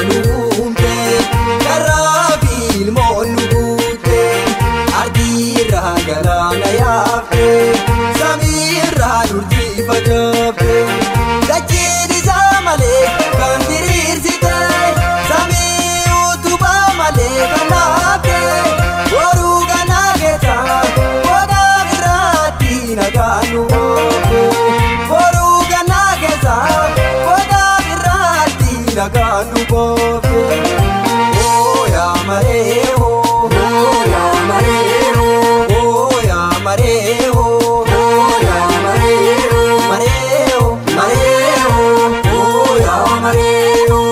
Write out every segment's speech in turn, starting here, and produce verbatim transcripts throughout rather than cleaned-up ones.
nuumte karaafi ilmoon nuguute ardiirraa galaana yaafte samiirraa nurtii facaafte dachiin isaa malee kan diriirsite samii utubaa malee kan haafte waruu ganaa keessa gogaa biraatti nagaan nu oofe waruu ganaa keessa gogaa biraatti nagaan nu oofe. Oh yaa maree oh oh yaa maree oh oh yaa maree oh oh yaa maree oh maree oh maree oh oh yaa maree oh.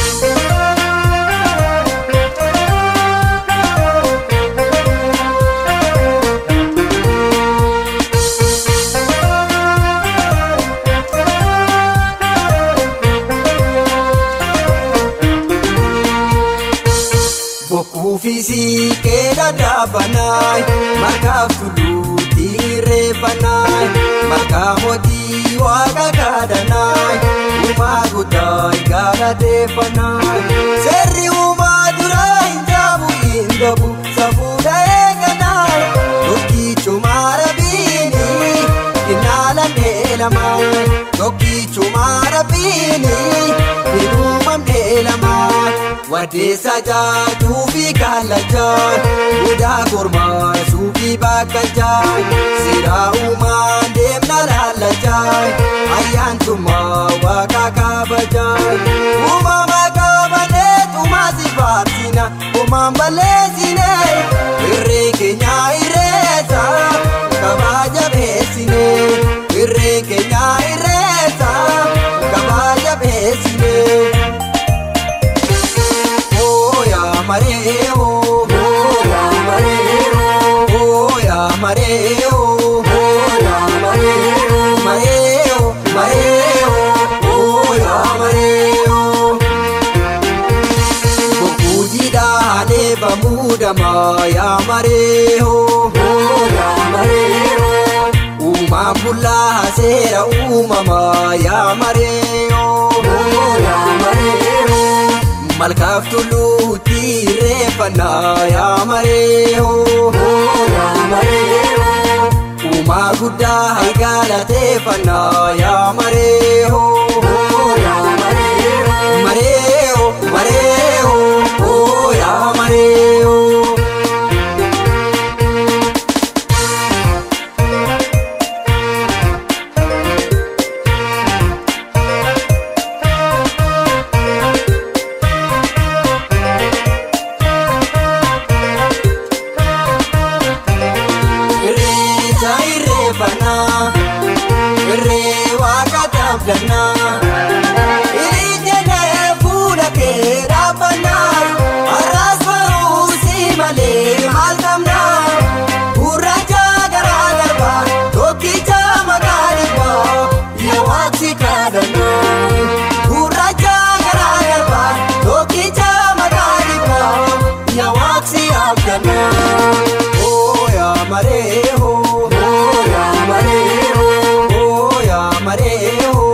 Bokufisi keda dabanai markaaf tuluuti reefanai markaamoti waaqa kadhanai uumaa guddaa galateeffanai seerri uumaa duraa hin jaabu hin dhabu safuudha eeganai tokkichuma rabbiini hinaalan eelamai tokkichuma rabbiini hinuumam eelamai wadeessa jaajuufi kaalajaan mudaa kormaa suufi bakkajaan seeraa uumaan deemna laalajaan ayyaantummaa waaqa kabajaan uumama qabanee xumaa si faarsinaa uumaan balleessinee irree keenya irreessa kabaja beessinee irree keenya irreessa kabaja beessinee. Maree oh oh yaa maree oh oh yaa maree oh oh yaa maree oh maree oh maree oh oh yaa maree oh. Bokujiidhaanee bamuudhamaa yaa maree oh oh yaa maree oh uumaan bullaa seera uumamaa yaa maree oh oh yaa maree oh. Malkaaf tuluuti reeffannaa yaa maree oh oh yaa maree oh uumaa guddaa galateeffannaa yaa maree oh oh yaa maree oh maree oh maree oh oh yaa maree oh. Ilijene fuula kee dhaabannaa har'as baruu si malee maal qabnaa gurraacha garaa garbaa tokkicha maqaa dhibbaa yaa waaqsi kadhannaa gurraacha garaa garbaa tokkicha maqaa dhibbaa yaa waaqsi abdannaa. Oh yaa maree oh oh yaa maree oh oh yaa maree oh.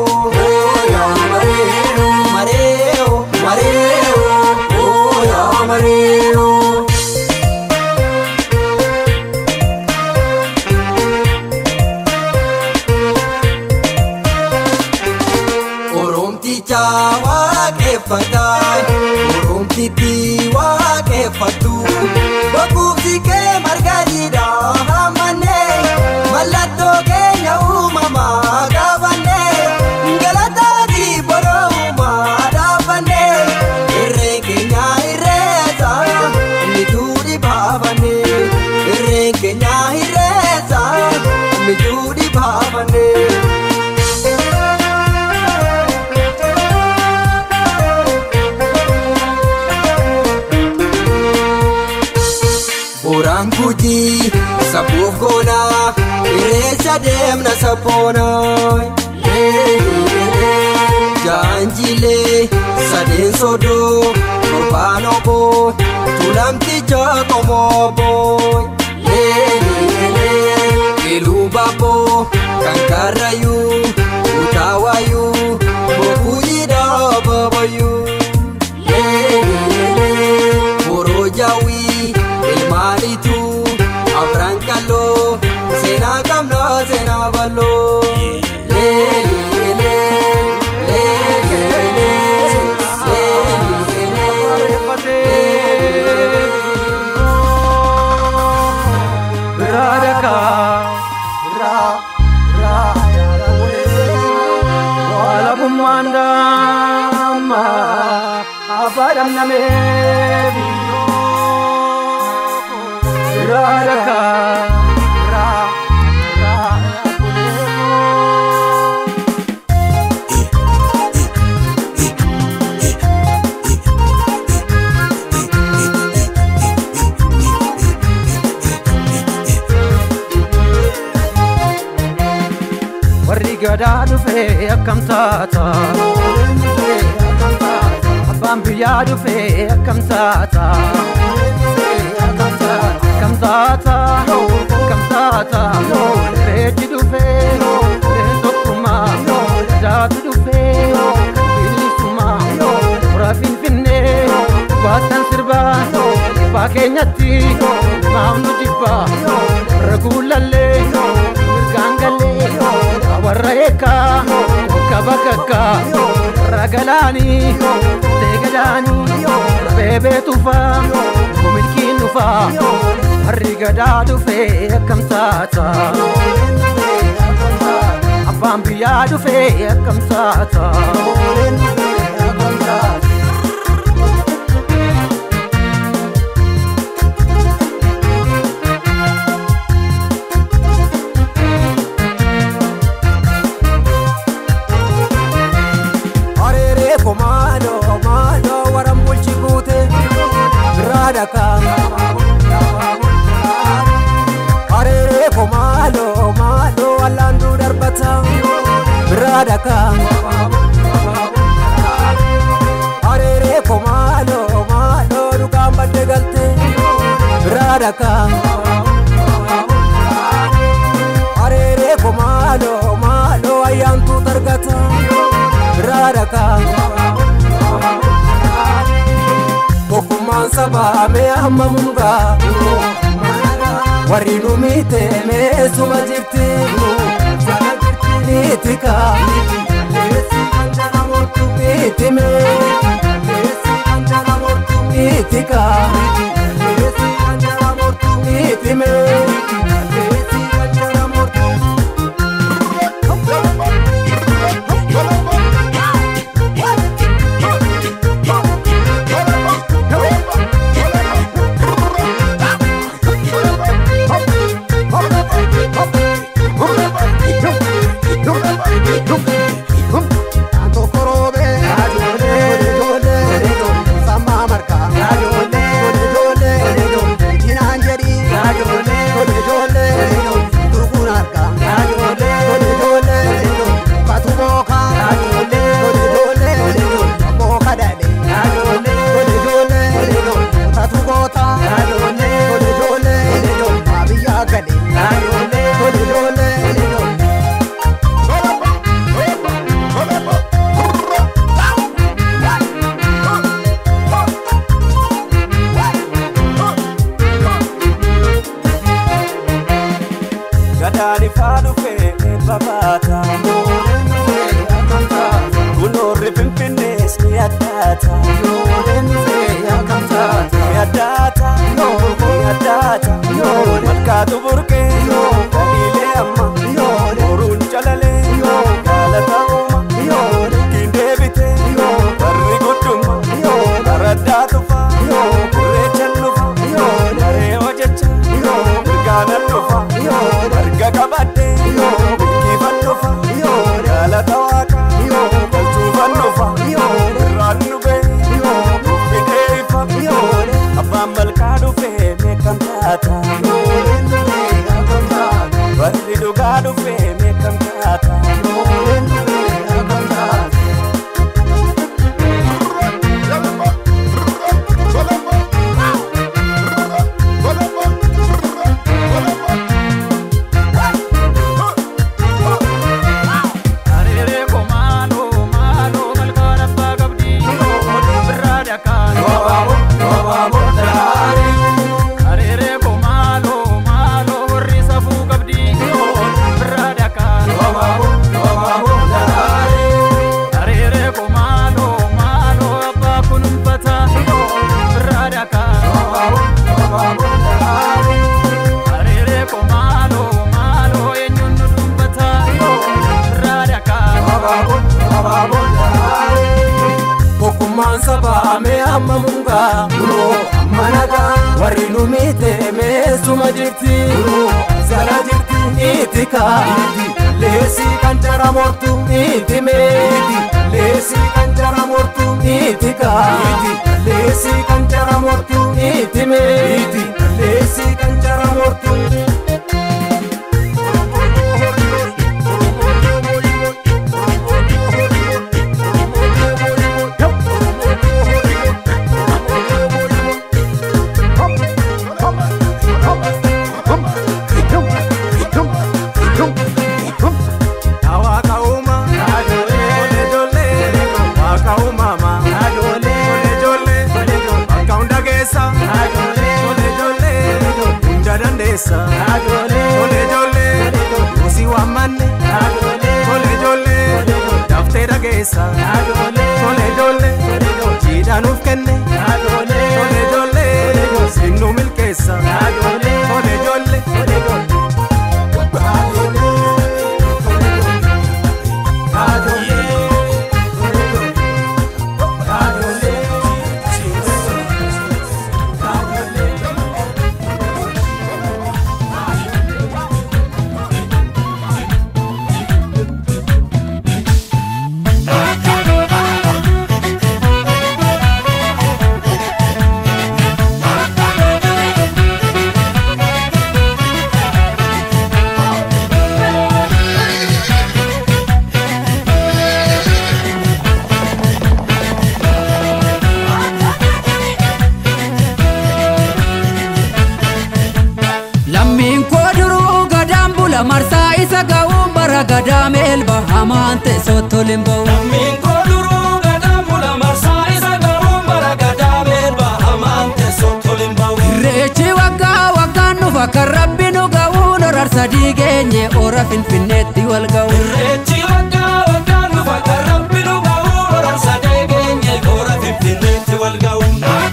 Oromticha waaqeffataa oromtitti waaqeffatu bokuufsi kee marga jiidhaa hammannee mallattoo keenya uumamaa gaafannee galataati boroo uumaa dhaabannee irreen keenya irreessa mituu dhibaafannee irreen keenya irreessa mituu dhibaafannee. Boraan Gujii sabuuf goonaa irreessa deemna sabboonaa jaanjilee sadeen sodoo torbaan oboo tulamticha qomooboo iluu baaboo kan karrayyuu utaawaayyuu bokkuu jiidhaa babayyuu. Mandama Afadam Namebi Radaka Ra Ra Warigada dufe akam tata Abam biya dufe akam tata Akam tata Akam tata Reji dufe Retokuma Datu dufe Bilisuma Urafin finne Watan sirba Pakenyati Mamnu jibba Ragulale Mirgangale Warraeka Kabakaka Ragalani Tegadani Bebe tufa Kumilki nufa Harigada dufe akam tata Abam biya dufe akam tata Malo, malo, waram bulchi kute, radaka. Arere ko malo, malo, alandu darbata, radaka. Arere ko malo, malo, dugamba degalte, radaka. Arere ko malo, malo, ayantu targata, radaka. Okuman saba me amma munga Warinu mite me suma jirti Nitika Niti me Nitika Niti me Gadani fadu fe babata Kuno ripimpinis ni adata Ni adata Ni adata Matkatu burke Ile amma Orun jalale Kalata uma Kinde bite Barri guduma Karadatu fa Kurechannu fa Nare wajacha Nirgana nufa Arga kabate Kifannu fa Kalata waka Kalchufannu fa Rannu be Fidei fa Abambal kadu fe Mekam tata Barri dugadu fe Mekam tata Radaka Kokuman saba me amma munga bro amma naga warri nu mite me suma jirti bro sala jirti itika iti lesi kanjara mortu iti me iti lesi kanjara mortu itika iti lesi kanjara mortu iti me iti lesi kanjara mortu Adole, jole jole, usi wamane. Adole, jole jole, dafte ragesa. Adole, jole jole, jida nufkenne. Adole, jole jole, sinu milkesa. Adole, jole jole, marsa isa gaum baragada melba amante sotolimbo min koduru gadam bula marsa isa gaum baragada melba amante sotolimbo rechi waga waga nu fakarabbinu gaun rarsa digenye ora finfinetti wal gaun rechi waga waga nu fakarabbinu gaun rarsa digenye ora finfinetti wal gaun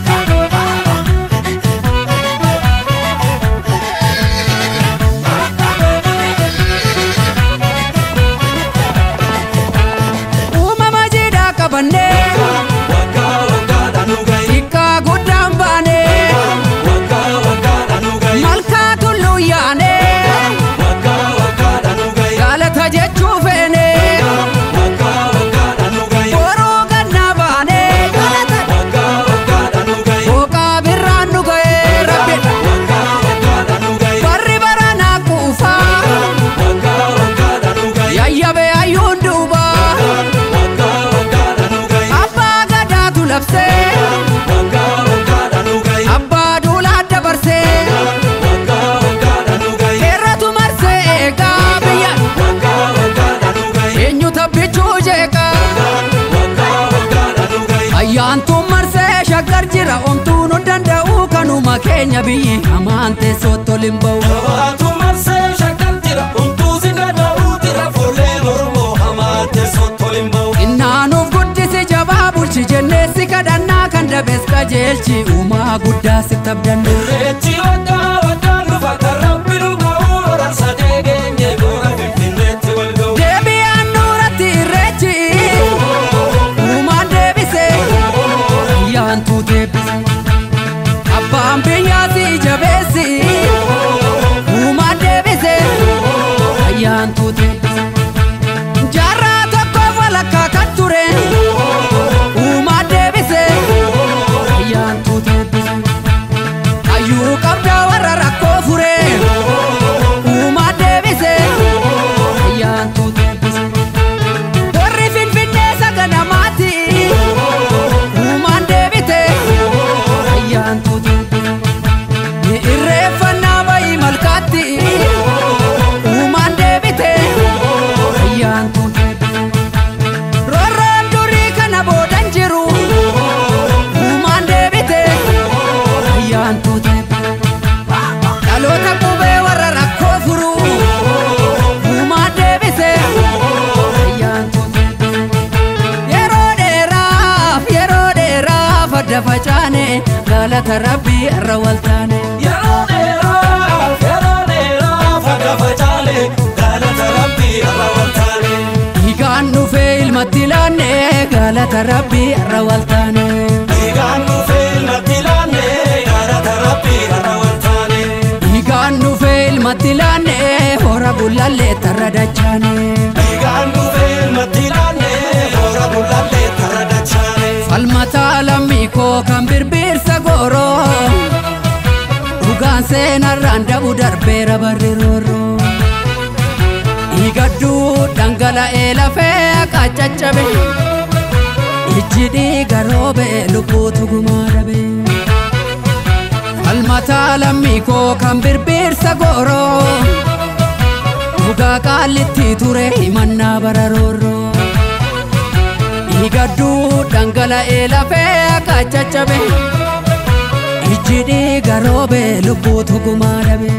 Kenya bi amante sotolimbo tu marse shakal tira untu zingada utira fole normo amante sotolimbo innanu guddi se jawabu chi jenne sikadana kanda beska jelchi uma gudda sitabdan rechi wada wada nu fakarabbiru gaura sadege nye gora finnet walgo debi anurati rechi uma debise yantu debise Bambiya si jabesi, uma debise, ayan tu debise. Jarra tokko falakka katture, uma debise, ayan tu debise. Ayu kabda warra rakko fure, uma debise, ayan tu debise. Warri finfinne sagana mati, uma debite, ayan tu debise. Facane galata rabbi rawaltane yaronera yaronera fada facale galata rabbi rawaltane higannu fe ilmatilane جالة ربي الروالتاني إيقانو في المدلاني جالة ربي الروالتاني إيقانو في المدلاني هرب اللي تردجاني إيقانو في المدلاني هرب اللي تردجاني فالمتا لميكو كان بربير سغورو وغان سينا راندبو دربير بريرورو إيقادو دنگلا إلا فيك أججبه إجدي غروبه لبوتو غماربه المتا لميكو كان بربير سغورو وغا قالتي توري منا بررورو إيقادو دنگلا إلا فيك أججبه إجدي غروبه لبوتو غماربه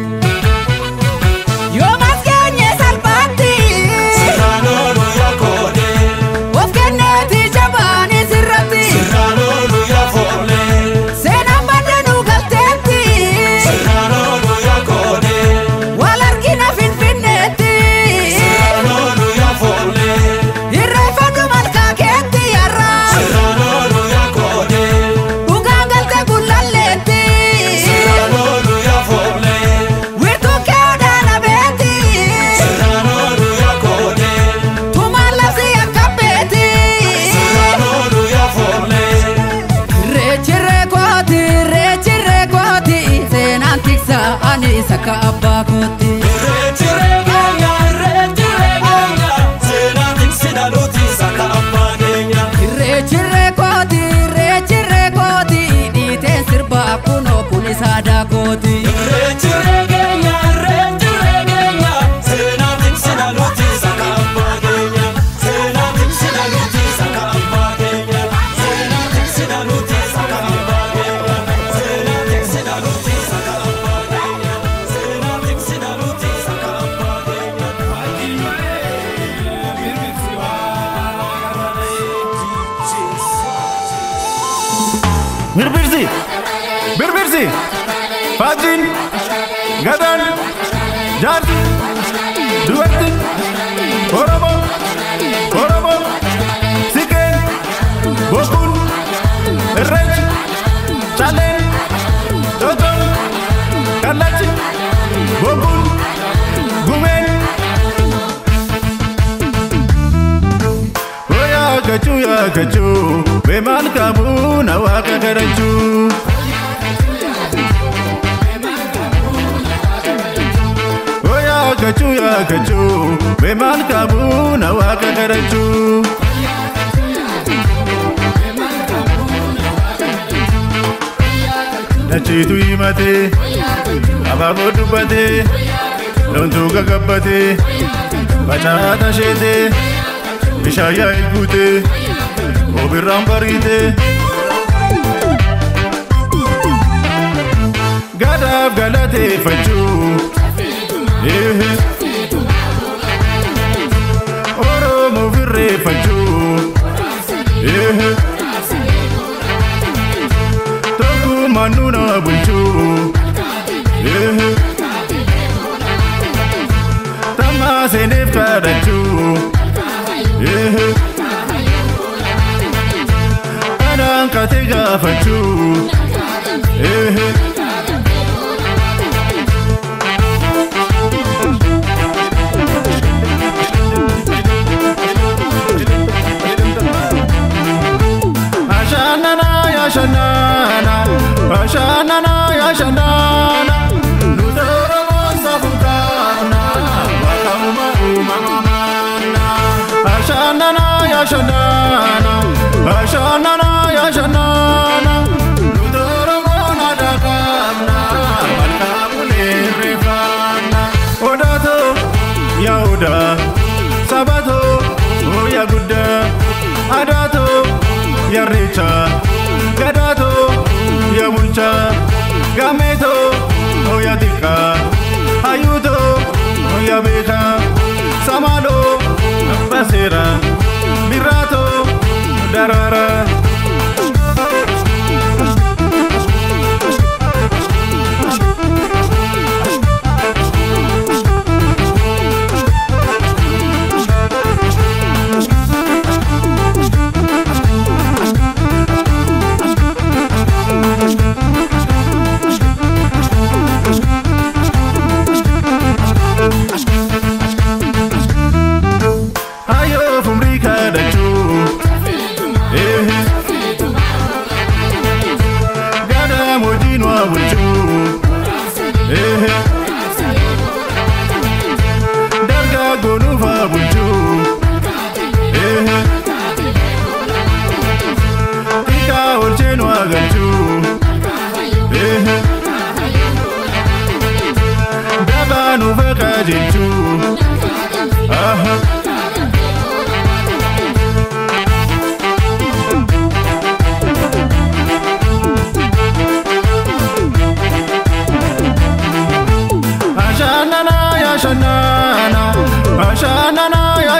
يوم أسكني سالباتي سرانولو يا كودي وفكنتي جباني سرتي سرانولو يا فولي سينا بدنو قلتتي سرانولو يا كودي والاركينا فين فينتي سرانولو يا فولي الرفض مالكاكتي يا راس سرانولو يا كودي وقاقلت كل الليتي سرانولو يا فولي ويتو كودانا بيتي سرانولو يا كودي توما لفسي أكبتي سرانولو يا فولي ريتشي ريكوتي ريتشي ريكوتي سينان تكسا أني سكا أباكوتي ريتي ريغانيا ريتي ريغانيا سيناتك سينالوتي ساكا أباغينيا ريتشي ريكوتي ريتشي ريكوتي ديتين سربا كونو كوني سادا كوتي ريتي ريغانيا ريتي ريغانيا سيناتك سينالوتي ساكا أباغينيا سيناتك سينالوتي ساكا أباغينيا سيناتك سينالوتي ساكا أباغينيا سيناتك سينالوتي ساكا أباغينيا سيناتك سينالوتي ساكا أباغينيا Birbirsi, birbirsi, Fajin, Gadan, Jardi, Duerti, Oromo, Oromo, Siken, Bokun, Errej, Chalen, Toton, Kalachi, Bokun, Gumen. Oya gachu ya gachu, beman kamu nawaka garanchu. Oya gachu ya gachu, beman kamu nawaka garanchu. Nachitu imate, ababo dubate, lontu gagabate, bachata shete. Bishaya igute, obiram barite. Gadab galate fachu, eh. Oro movirre fachu, eh. Toku manuna bunchu, eh. Tama senef kadachu. Yeah. Kadang katiga facu. Yeah. Ashanana ya shanana, ashanana ya shanana. Nutoro monsafutana, wakamuma umama. Ashanana ya shanana, ashanana ya shanana. Nutoro mona dagamna, malkamune refana. Odato ya oda, sabato ya guda. Adato ya recha, gadato ya mulcha. Gameto ya tika, ayuto ya beka. Samalo basera, mirato darara.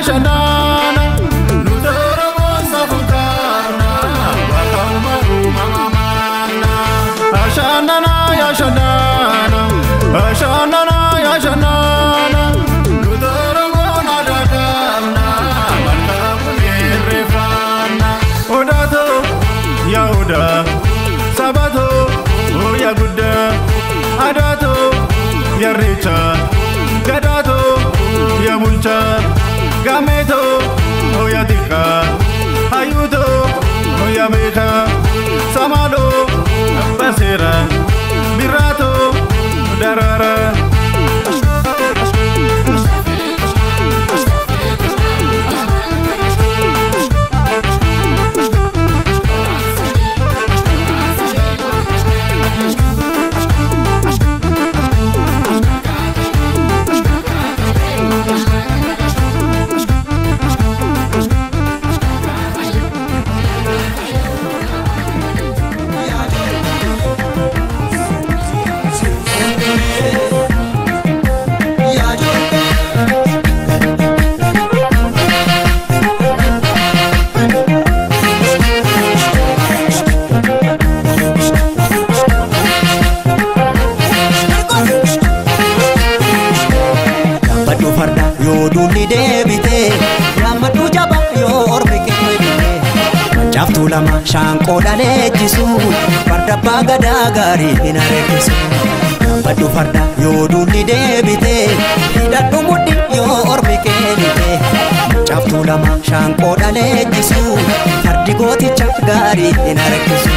shanana Nutoro monsa fukarna Wakauma umama mana Ashanana ya shanana Ashanana ya shanana Nutoro mona dadamna Wakamu nirefana Odato ya oda Sabato oh ya guda Adato ya richa Gadato ya mulcha Gameto oh ya dika Ayudo oh ya meka Samado basera Birato darara Lama shanko dale jisu farda bagada gari inare kisu badu farda yo duli debite hidatu mudi yo orbike nite chaftu lama shanko dale jisu fardi goti chak gari inare kisu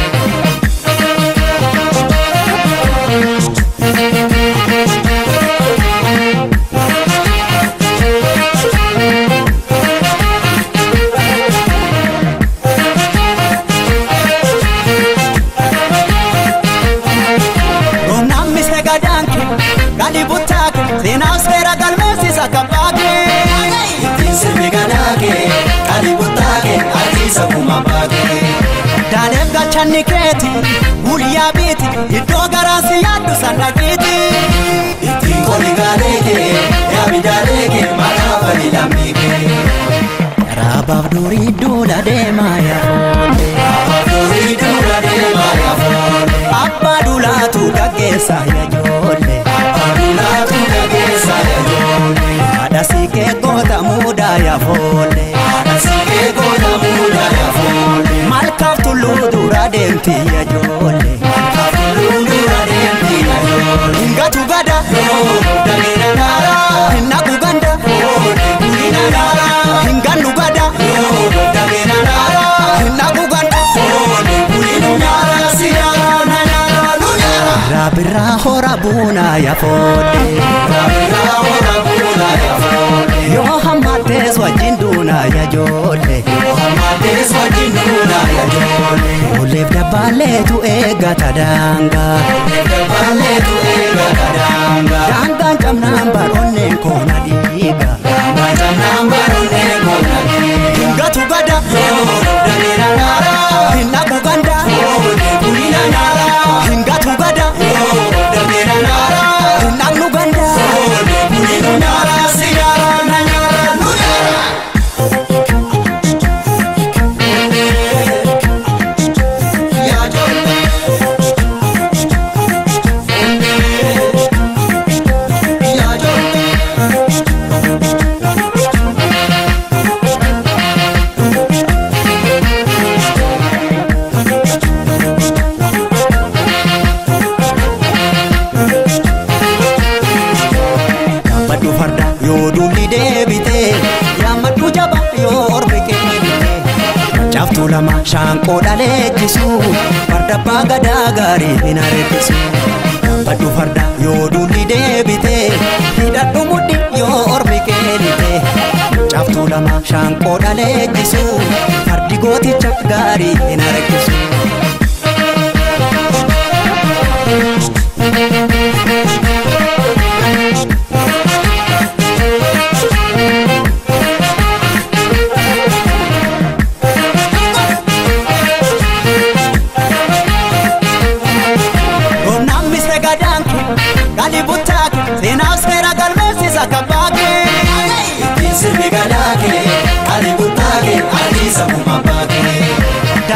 Niketi uliya biti idogarasi yadu sanagiti iti koligaleke ya bidaleke malafali lamike rabab duri dula de maya fole rabab duri dula de maya fole abba dula tu dagesa ya jole abba dula tu dagesa ya jole ada sike kota muda ya fole ada sike kota muda ya fole malkaf tulu dura demti ya jole malkaf tulu dura demti ya jole ingatu gada dalina nara naku ganda kulina nara inganu gada dalina nara naku ganda kulina nara sinara nara nara rabira horabuna ya fode rabira horabuna ya fode yo hamates wajinduna ya jole yo hamates wajinduna ya jole olef da bale tu ega tadanga olef da bale tu ega tadanga danga jam number onnen kona diga danga jam number onnen kona diga gatu gada yo dalina nara hinaku ganda kulina nara hingatu gada yo dalina nara hinaku ganda kulina nara sinara nara nara Lama shanko dale jisu farda bagada gari inare kisu badu farda yo duli debite hidatu mudi yo orbike nite chaftu lama shanko dale jisu fardi goti chak gari inare kisu Sena sera galmesi sakabake Iti sirmi galake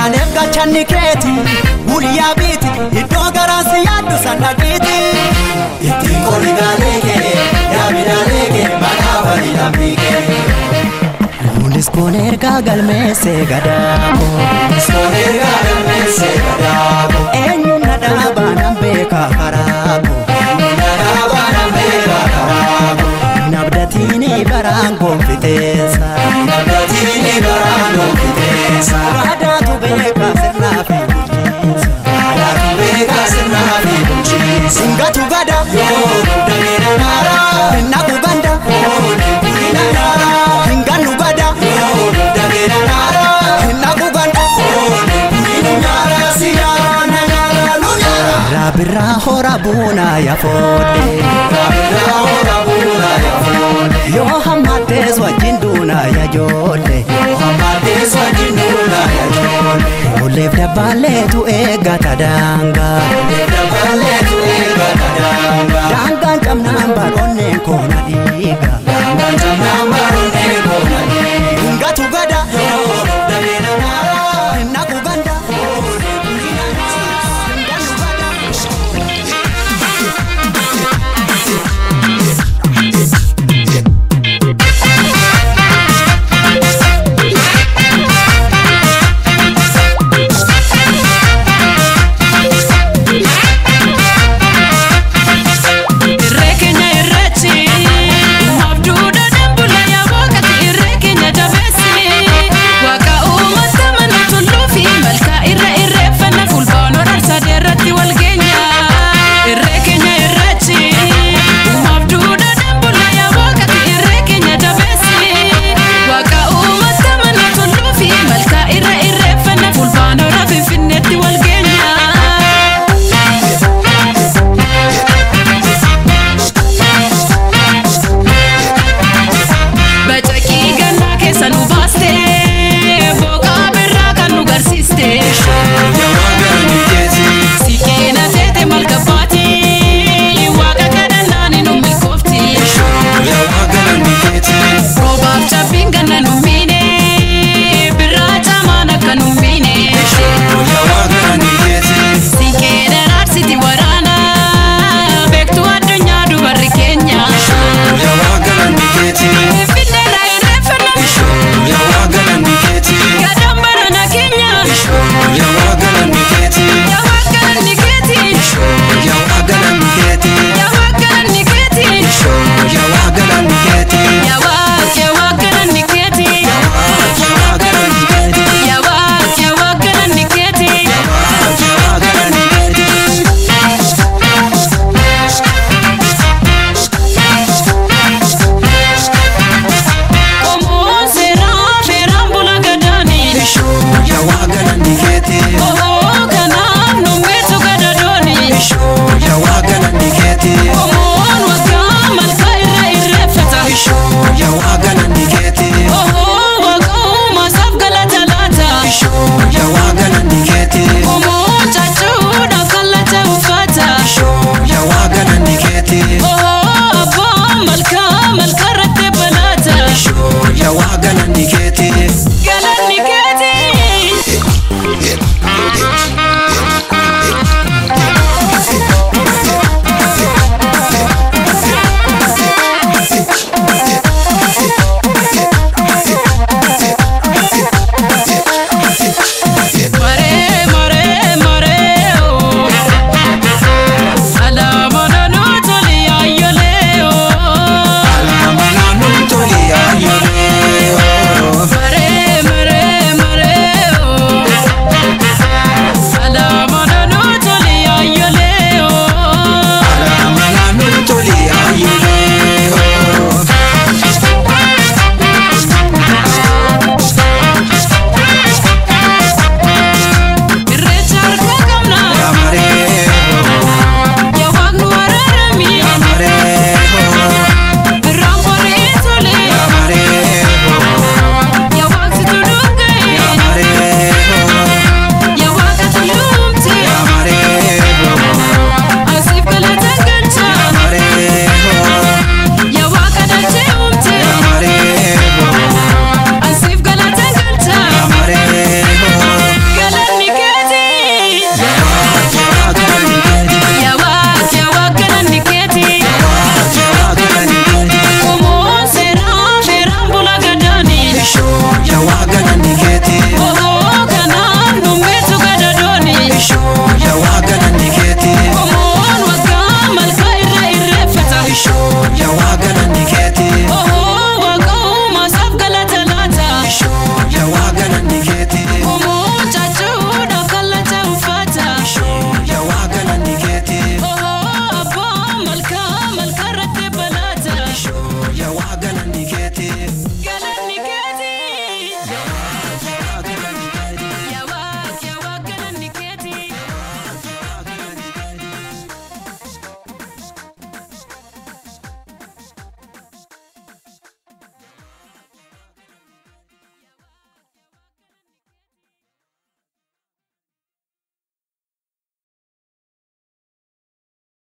Aneef gachanni keeti guyyaa biiti iddoo garaasi yaaddu sannaqiti. Ittiin qolli gaalee kee yaabidaalee kee maqaa fali lambii kee. Luulis kun ergaa galmeessee gadaako. Luulis kun ergaa galmeessee gadaako. Eenyuun na dhaabaa nan beekaa karaako. Eenyuun na dhaabaa nan beekaa karaako. Nabdatiini baraan gonfiteessa. Nabdatiini baraan gonfiteessa. Aadaatu beekaa sirnaa fi bulchiinsa. Aadaatu beekaa sirnaa fi bulchiinsa. Singatu gada yoo dandeena naara. Hinnaku ganda yoo dandeena naara. Hingannu gada yoo dandeena naara. Hinnaku ganda yoo dandeena naara. Siyaana naara nu naara. Rabirraa hora buuna yaafodde. Rabirraa hora buuna yaafodde. Yoo hammatees wajjin duuna yaajoolle. Yoo hammatees wajjin duuna yaajoolle. Oleef dabaleetu eeggata daangaa. Oleef dabaleetu eeggata daangaa. Daangaan cabnaan baroonneen koona dhiiga. Daangaan cabnaan baroonneen koona dhiiga. Hingatu gada yoo dabeena naara. Hinnaku ganda yoo dabeena naara. Hingannu gada.